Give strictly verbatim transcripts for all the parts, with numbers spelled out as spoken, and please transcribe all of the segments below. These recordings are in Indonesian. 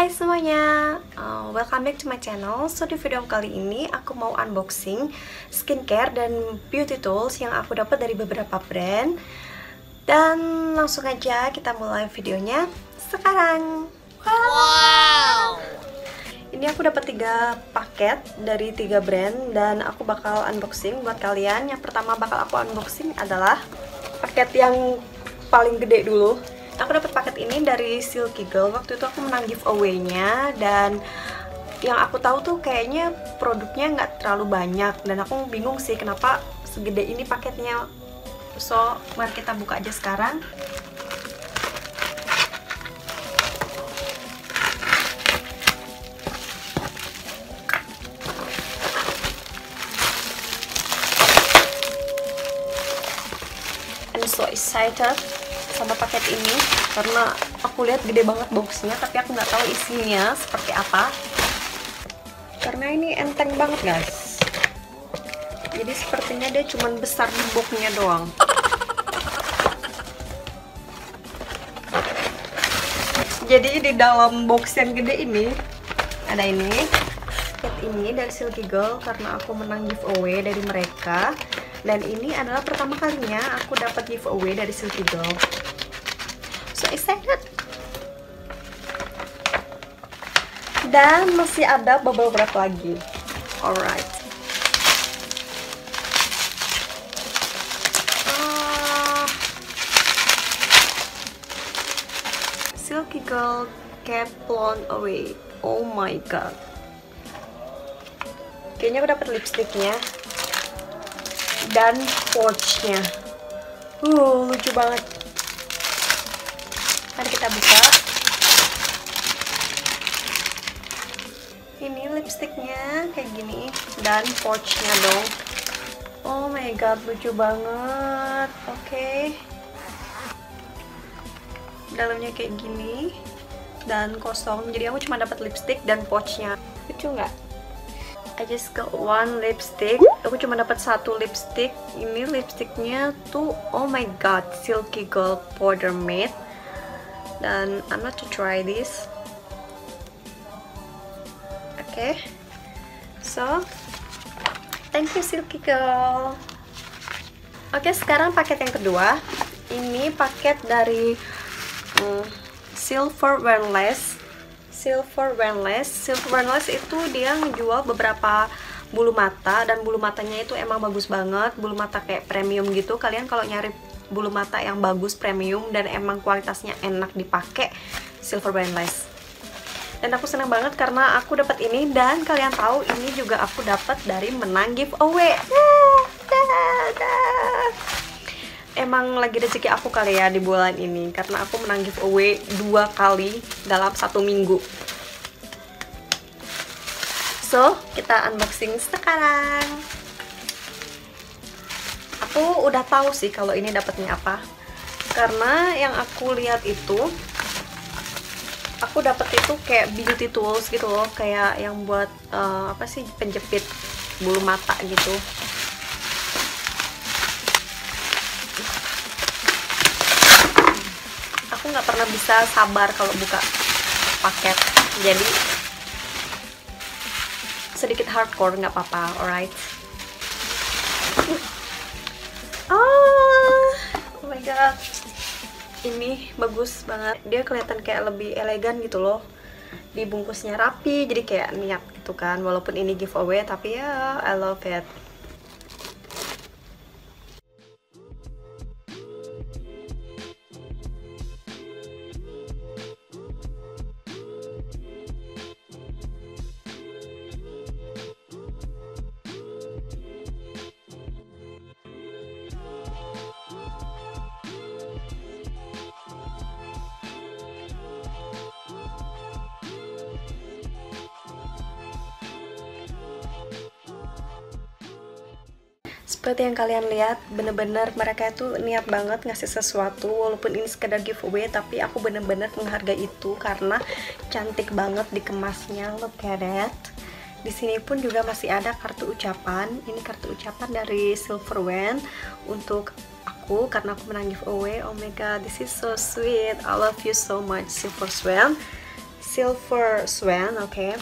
Hai semuanya, uh, welcome back to my channel. So di video kali ini aku mau unboxing skincare dan beauty tools yang aku dapat dari beberapa brand. Dan langsung aja kita mulai videonya sekarang. Wow! Ini aku dapat tiga paket dari tiga brand dan aku bakal unboxing buat kalian. Yang pertama bakal aku unboxing adalah paket yang paling gede dulu. Aku dapat paket ini dari Silky Girl. Waktu itu aku menang giveaway-nya dan yang aku tahu tuh kayaknya produknya nggak terlalu banyak dan aku bingung sih kenapa segede ini paketnya. So, mari kita buka aja sekarang. I'm so excited sama paket ini karena aku lihat gede banget boxnya, tapi aku nggak tahu isinya seperti apa karena ini enteng banget guys. Jadi sepertinya dia cuman besar di boxnya doang. Jadi di dalam box yang gede ini ada ini paket ini dari Silky Girl karena aku menang giveaway dari mereka. Dan ini adalah pertama kalinya aku dapat giveaway dari Silky Girl. So excited. Dan masih ada bubble wrap lagi. Alright. Uh, Silky Girl Kept Blown Away. Oh my god. Kayaknya aku dapat lipstiknya dan pouchnya. Uh, lucu banget. Mari kita buka. Ini lipstiknya kayak gini dan pouchnya dong. Oh my god, lucu banget. Oke. Okay. Dalamnya kayak gini dan kosong. Jadi aku cuma dapat lipstik dan pouchnya. Lucu nggak? I just got one lipstick. Aku cuma dapat satu lipstick. Ini lipstiknya tuh oh my god, Silky Girl Powder Matte. Dan I'm not to try this. Oke, okay. So thank you Silky Girl. Oke, okay, sekarang paket yang kedua. Ini paket dari um, Silver Wellness. Silver Wellness. Silver Wellness itu dia ngejual beberapa bulu mata dan bulu matanya itu emang bagus banget, bulu mata kayak premium gitu. Kalian kalau nyari bulu mata yang bagus, premium dan emang kualitasnya enak dipakai, Silver Wellness. Dan aku senang banget karena aku dapat ini dan kalian tahu ini juga aku dapat dari menang giveaway. Emang lagi rezeki aku kali ya di bulan ini karena aku menang giveaway dua kali dalam satu minggu. So, kita unboxing sekarang. Aku udah tahu sih kalau ini dapatnya apa. Karena yang aku lihat itu aku dapat itu kayak beauty tools gitu loh, kayak yang buat uh, apa sih, penjepit bulu mata gitu. Aku nggak pernah bisa sabar kalau buka paket, jadi sedikit hardcore, nggak apa-apa, alright. Oh, oh my god, ini bagus banget. Dia kelihatan kayak lebih elegan gitu loh. Dibungkusnya rapi, jadi kayak niat gitu kan. Walaupun ini giveaway, tapi ya I love it. Seperti yang kalian lihat, bener-bener mereka itu niat banget ngasih sesuatu. Walaupun ini sekedar giveaway, tapi aku bener-bener menghargai itu karena cantik banget dikemasnya. Look at that. Di sini pun juga masih ada kartu ucapan. Ini kartu ucapan dari Silver Wellness untuk aku karena aku menang giveaway. Oh my god, this is so sweet. I love you so much, Silver Wellness. Silver Swan, oke. Okay.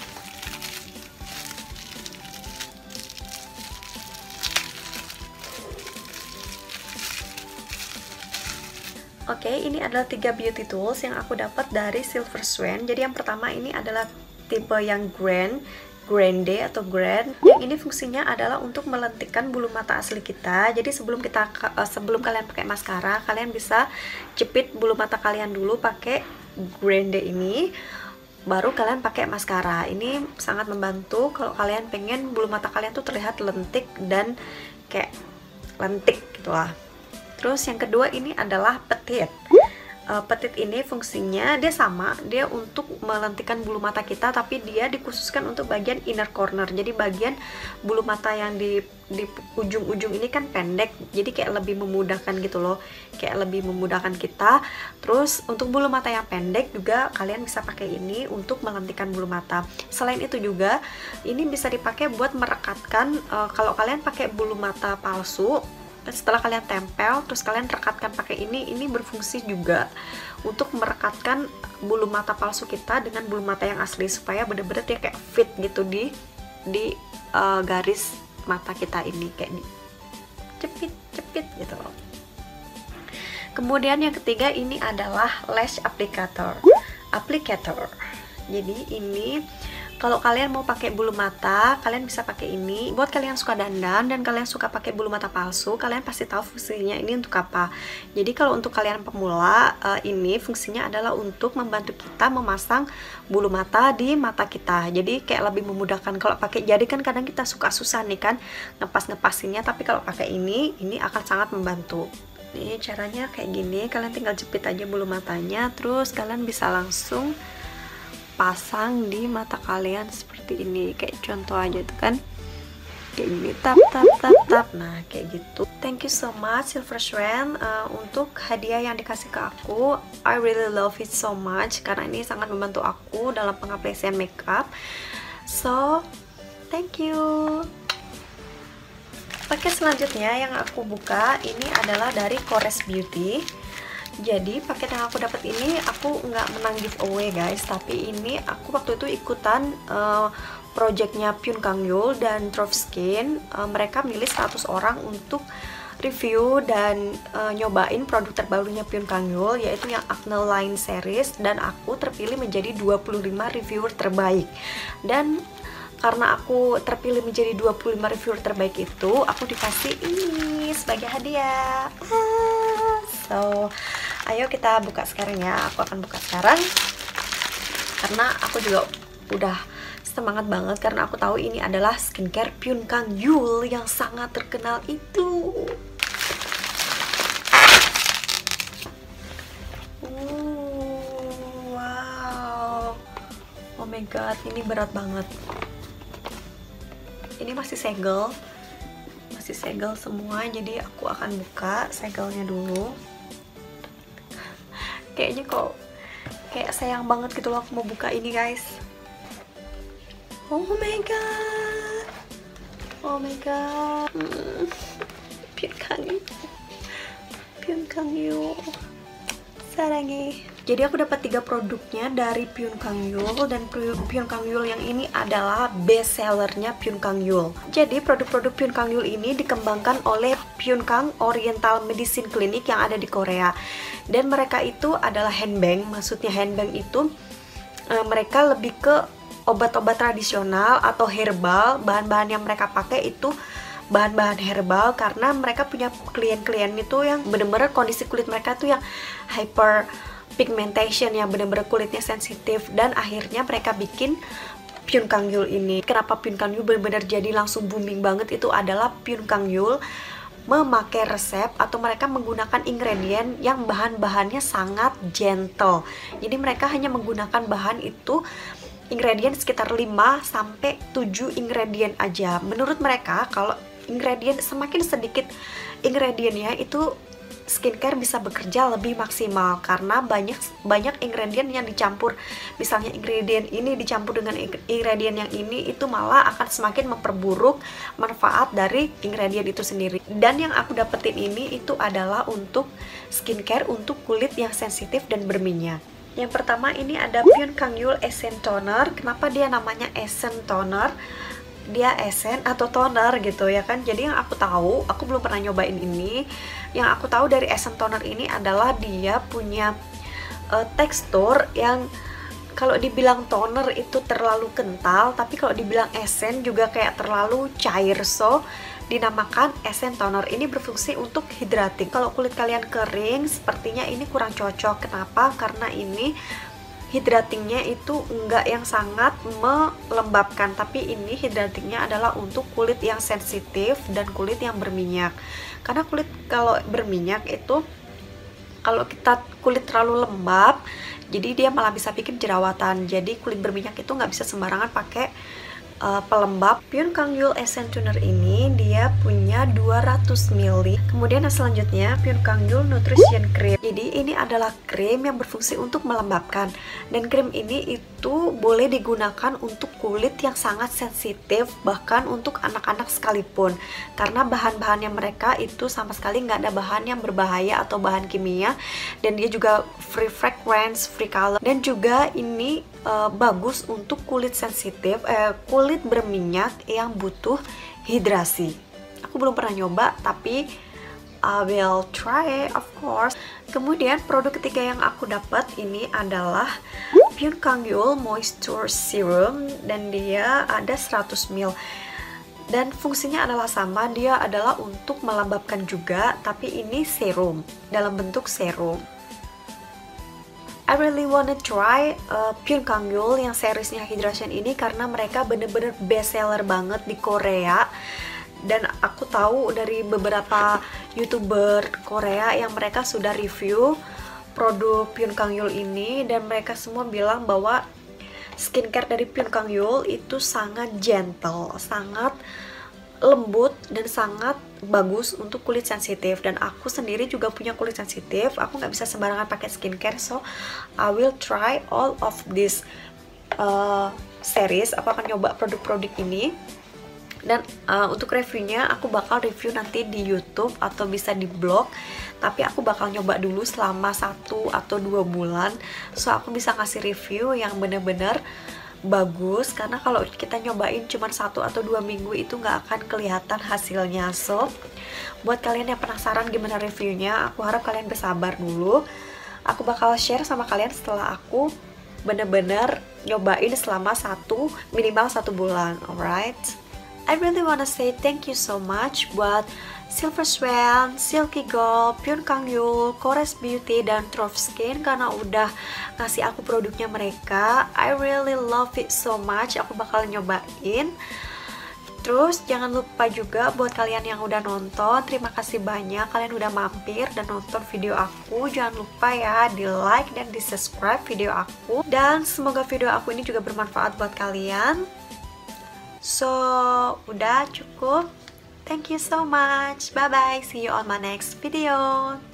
Oke, okay, ini adalah tiga beauty tools yang aku dapat dari Silver Swan. Jadi yang pertama ini adalah tipe yang grand, grande atau grand. Yang ini fungsinya adalah untuk melentikkan bulu mata asli kita. Jadi sebelum kita uh, sebelum kalian pakai maskara, kalian bisa jepit bulu mata kalian dulu pakai grande ini. Baru kalian pakai maskara. Ini sangat membantu kalau kalian pengen bulu mata kalian tuh terlihat lentik dan kayak lentik gitulah. Terus yang kedua ini adalah petit. Uh, petit ini fungsinya dia sama, dia untuk melentikkan bulu mata kita, tapi dia dikhususkan untuk bagian inner corner. Jadi bagian bulu mata yang di di ujung-ujung ini kan pendek, jadi kayak lebih memudahkan gitu loh, kayak lebih memudahkan kita. Terus untuk bulu mata yang pendek juga kalian bisa pakai ini untuk melentikkan bulu mata. Selain itu juga ini bisa dipakai buat merekatkan. Uh, kalau kalian pakai bulu mata palsu, setelah kalian tempel terus kalian rekatkan pakai ini, ini berfungsi juga untuk merekatkan bulu mata palsu kita dengan bulu mata yang asli supaya bener-bener dia kayak fit gitu di di uh, garis mata kita ini, kayak di cepit-cepit gitu loh. Kemudian yang ketiga ini adalah lash applicator. Applicator. Jadi ini kalau kalian mau pakai bulu mata, kalian bisa pakai ini. Buat kalian yang suka dandan dan kalian suka pakai bulu mata palsu, kalian pasti tahu fungsinya ini untuk apa. Jadi kalau untuk kalian pemula, uh, ini fungsinya adalah untuk membantu kita memasang bulu mata di mata kita. Jadi kayak lebih memudahkan kalau pakai jari kan kadang kita suka susah nih kan ngepas-ngepasinnya, tapi kalau pakai ini, ini akan sangat membantu. Nih caranya kayak gini, kalian tinggal jepit aja bulu matanya, terus kalian bisa langsung pasang di mata kalian seperti ini, kayak contoh aja tuh kan, kayak gini, tap tap tap tap. Nah kayak gitu. Thank you so much Silver Swan uh, untuk hadiah yang dikasih ke aku. I really love it so much karena ini sangat membantu aku dalam pengaplikasian makeup. So thank you. Oke, selanjutnya yang aku buka ini adalah dari Kores Beauty. Jadi paket yang aku dapat ini aku nggak menang giveaway guys, tapi ini aku waktu itu ikutan uh, projectnya Pyun Kang Yul dan Trove Skin. Uh, mereka milih seratus orang untuk review dan uh, nyobain produk terbarunya Pyun Kang Yul, yaitu yang Acne Line Series, dan aku terpilih menjadi dua puluh lima reviewer terbaik. Dan karena aku terpilih menjadi dua puluh lima reviewer terbaik itu, aku dikasih ini sebagai hadiah. Ah, so, ayo kita buka sekarang ya. Aku akan buka sekarang karena aku juga udah semangat banget karena aku tahu ini adalah skincare Pyun Kang Yul yang sangat terkenal itu. Uh, wow, oh my god, ini berat banget. Ini masih segel, masih segel semua, jadi aku akan buka segelnya dulu. Kayaknya kok kayak sayang banget gitu loh aku mau buka ini guys. Oh my god, oh my god, hmm. Pyun Kang Yul, Pyun Kang Yul, sarangi. Jadi aku dapat tiga produknya dari Pyun Kang Yul, dan Pyun Kang Yul yang ini adalah best sellernya Pyun Kang Yul. Jadi produk-produk Pyun Kang Yul ini dikembangkan oleh Pyun Kang Oriental Medicine Clinic yang ada di Korea. Dan mereka itu adalah handbank, maksudnya handbank itu e, mereka lebih ke obat-obat tradisional atau herbal. Bahan-bahan yang mereka pakai itu bahan-bahan herbal karena mereka punya klien-klien itu yang bener-bener kondisi kulit mereka tuh yang hyper pigmentation, yang bener-bener kulitnya sensitif, dan akhirnya mereka bikin Pyun Kang Yul ini. Kenapa Pyun Kang Yul bener-bener jadi langsung booming banget, itu adalah Pyun Kang Yul memakai resep atau mereka menggunakan ingredient yang bahan-bahannya sangat gentle. Jadi mereka hanya menggunakan bahan itu ingredient sekitar lima sampai tujuh ingredient aja. Menurut mereka kalau ingredient semakin sedikit ingredientnya itu skincare bisa bekerja lebih maksimal karena banyak banyak ingredient yang dicampur. Misalnya ingredient ini dicampur dengan ingredient yang ini, itu malah akan semakin memperburuk manfaat dari ingredient itu sendiri. Dan yang aku dapetin ini itu adalah untuk skincare untuk kulit yang sensitif dan berminyak. Yang pertama ini ada Pyun Kang-yul Essence Toner. Kenapa dia namanya Essence Toner? Dia essence atau toner gitu ya kan. Jadi yang aku tahu, aku belum pernah nyobain ini. Yang aku tahu dari Essence Toner ini adalah dia punya uh, tekstur yang kalau dibilang toner itu terlalu kental, tapi kalau dibilang essence juga kayak terlalu cair. So dinamakan Essence Toner. Ini berfungsi untuk hydrating. Kalau kulit kalian kering, sepertinya ini kurang cocok. Kenapa? Karena ini hydratingnya itu enggak yang sangat melembabkan, tapi ini hydratingnya adalah untuk kulit yang sensitif dan kulit yang berminyak. Karena kulit kalau berminyak itu, kalau kita kulit terlalu lembab, jadi dia malah bisa bikin jerawatan. Jadi kulit berminyak itu nggak bisa sembarangan pakai Uh, pelembab. Pyun Kang-yul Essence Toner ini dia punya dua ratus mililiter. Kemudian yang selanjutnya Pyun Kang-yul Nutrition Cream. Jadi ini adalah krim yang berfungsi untuk melembabkan, dan krim ini itu boleh digunakan untuk kulit yang sangat sensitif, bahkan untuk anak-anak sekalipun, karena bahan-bahannya mereka itu sama sekali nggak ada bahan yang berbahaya atau bahan kimia, dan dia juga free fragrance, free color, dan juga ini uh, bagus untuk kulit sensitif, eh, kulit berminyak yang butuh hidrasi. Aku belum pernah nyoba, tapi I will try of course. Kemudian produk ketiga yang aku dapat ini adalah Pyun Kang-yul Moisture Serum, dan dia ada seratus mililiter. Dan fungsinya adalah sama, dia adalah untuk melembabkan juga, tapi ini serum, dalam bentuk serum. I really wanna try uh, Pyun Kang-yul yang seriesnya hydration ini karena mereka bener-bener best seller banget di Korea. Dan aku tahu dari beberapa youtuber Korea yang mereka sudah review produk Pyun Kang-yul ini, dan mereka semua bilang bahwa skincare dari Pyun Kang-yul itu sangat gentle, sangat lembut, dan sangat bagus untuk kulit sensitif. Dan aku sendiri juga punya kulit sensitif, aku nggak bisa sembarangan pakai skincare, so I will try all of this uh, series. Aku akan nyoba produk-produk ini, dan uh, untuk reviewnya aku bakal review nanti di YouTube atau bisa di blog, tapi aku bakal nyoba dulu selama satu atau dua bulan, so aku bisa ngasih review yang bener-bener bagus. Karena kalau kita nyobain cuma satu atau dua minggu itu nggak akan kelihatan hasilnya. So buat kalian yang penasaran gimana reviewnya, aku harap kalian bersabar dulu. Aku bakal share sama kalian setelah aku bener-bener nyobain selama satu minimal satu bulan. Alright, I really wanna say thank you so much buat Silver Swan, Silky Gold, Pyun Kang-yul, Kores Beauty, dan Trove Skin karena udah ngasih aku produknya mereka. I really love it so much. Aku bakal nyobain. Terus jangan lupa juga buat kalian yang udah nonton, terima kasih banyak kalian udah mampir dan nonton video aku. Jangan lupa ya di like dan di subscribe video aku, dan semoga video aku ini juga bermanfaat buat kalian. So udah cukup. Thank you so much. Bye bye. See you on my next video.